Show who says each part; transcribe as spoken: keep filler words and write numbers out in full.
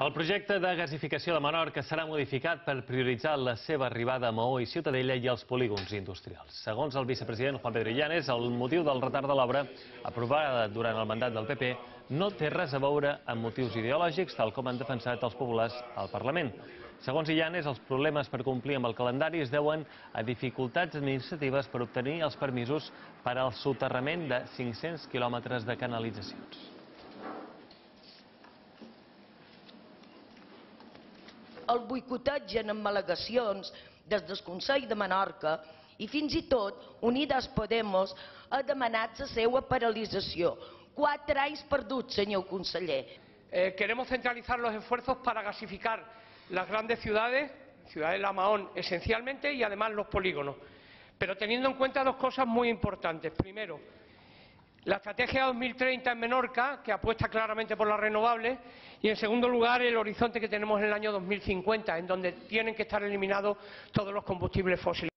Speaker 1: El projecte de gasificació de Menorca serà modificat per prioritzar la seva arribada a Maó i Ciutadella i els polígons industrials. Segons el vicepresident Juan Pedro Illanes, el motiu del retard de l'obra, aprovada durant el mandat del P P, no té res a veure amb motius ideològics, tal com han defensat els populars al Parlament. Segons Illanes, els problemes per complir amb el calendari es deuen a dificultats administratives per obtenir els permisos per al soterrament de cinc-cents quilòmetres de canalitzacions.
Speaker 2: El boicotegen amb al·legacions des del Consell de Menorca i fins i tot Unidas Podemos ha demanat la seva paralització. Quatre anys perduts, senyor conseller.
Speaker 3: Eh, queremos centralizar los esfuerzos para gasificar las grandes ciudades, Ciudadela, Mahón esencialmente, y además los polígonos. Pero teniendo en cuenta dos cosas muy importantes. Primero, la estrategia dos mil treinta en Menorca, que apuesta claramente por las renovables, y en segundo lugar el horizonte que tenemos en el año dos mil cincuenta, en donde tienen que estar eliminados todos los combustibles fósiles.